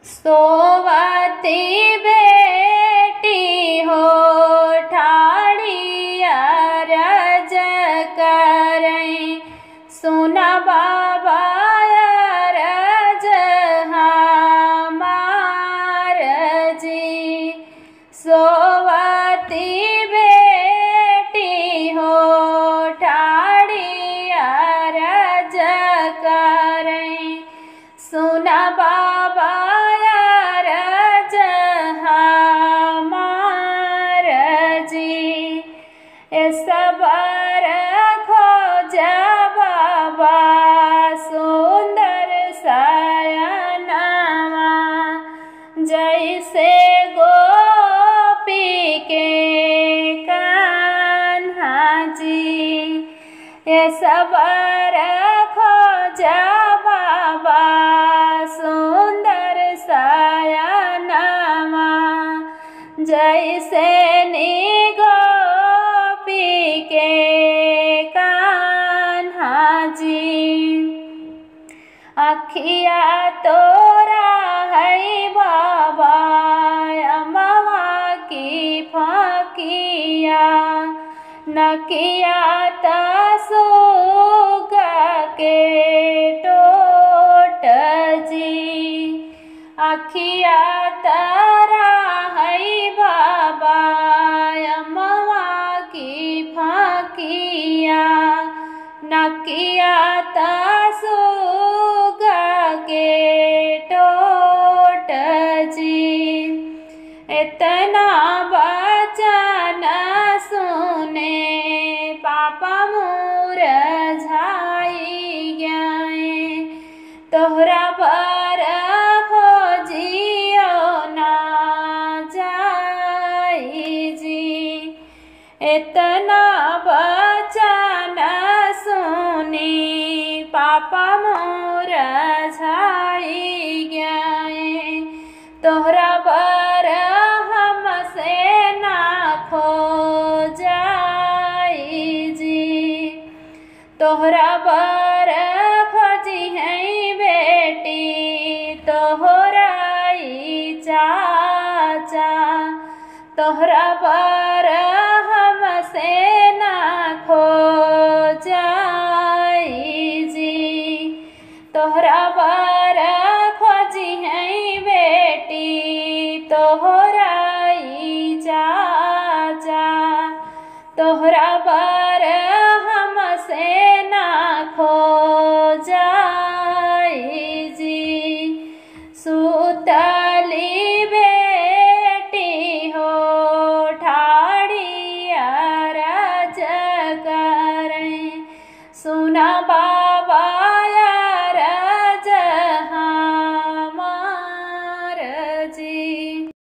सोवती बेटी हो ठाड़ी अरज करई, सुना बाबा अरज हमार जी। सोवती बेटी हो ठाड़ी अरज करई, सुना बाबा अरज हमार जी। सबर खोज बाबा सुंदर सयनवा, जैसे गोपी के कान्हा जी। सबर खोज बाबा सुंदर सयनवा, जैसे नी गोपी के कान्हा जी। अखिया तोरा है बाबा अमवा की फाकिया, नकिया तसुगा के टोट जी। अखिया तारा है बाबा अमवा की फाकिया, नकिया तसुगा के टोट जी। इतना वचन सुने पापा मुरझाई गए, तोहरा पर खोजियो ना जाई जी। इतना वचन सुनी पापा मुरझाई गए, तोहरा पर हमसे ना खो जाई जी। तोहरा पर खोजी है बेटी तोहराई चाचा, तोहरा पर हमसे ना खो जाई जी। तोहरा पर खोजी है बेटी तोहराई चाचा, तोहरा पर